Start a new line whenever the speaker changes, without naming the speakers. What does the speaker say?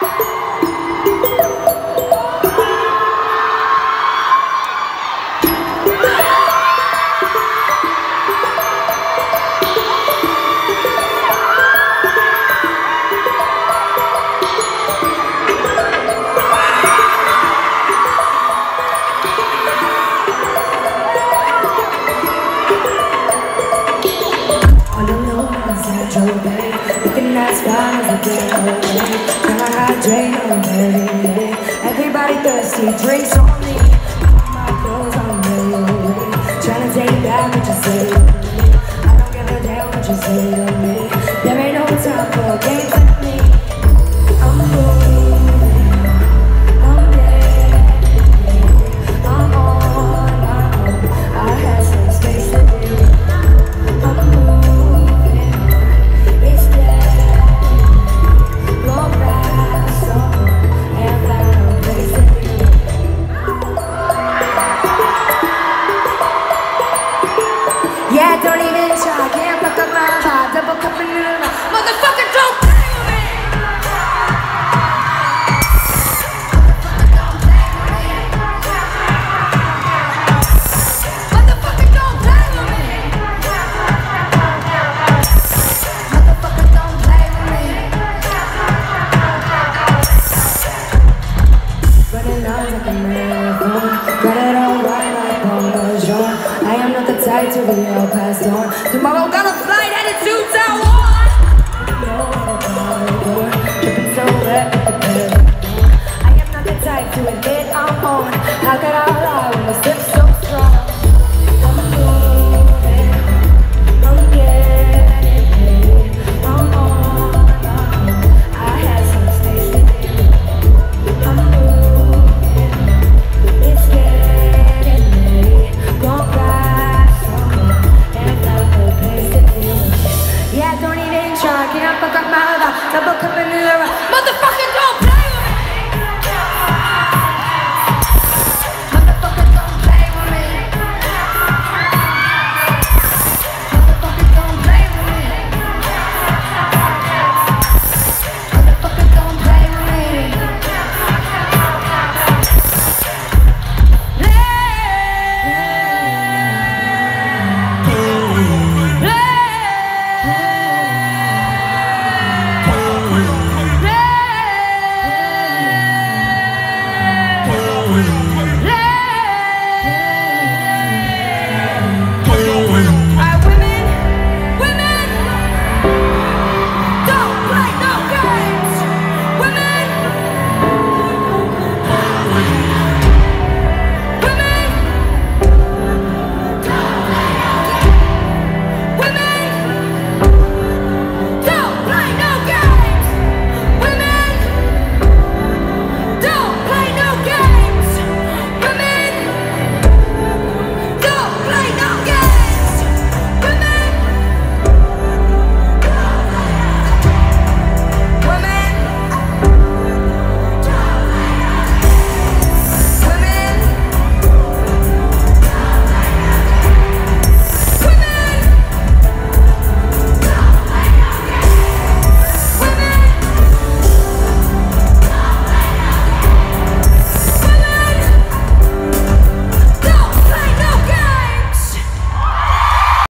Looking as far as I get away. Can I hydrate on me? Everybody thirsty, drinks on me. My clothes on me. Trying to take back what you say to me. I don't give a damn what you say to me. There ain't no time for games like me. I'm moving, I'm ready, I'm on my own. I had some space to be. I'm moving, it's there. Go back somewhere and find a place to be. Yeah, don't even try, can't fuck up my vibe. Double cupping in the night, motherfucker, don't play with me. Motherfucker, don't play with me. Motherfucker, don't play with me. Running lines like a marathon, got it all right like Bonjour. I am not the type to be all passed on. Tomorrow got a flight headed to Taiwan. No other door, dripping so wet with the bed. I am not the type to admit I'm on.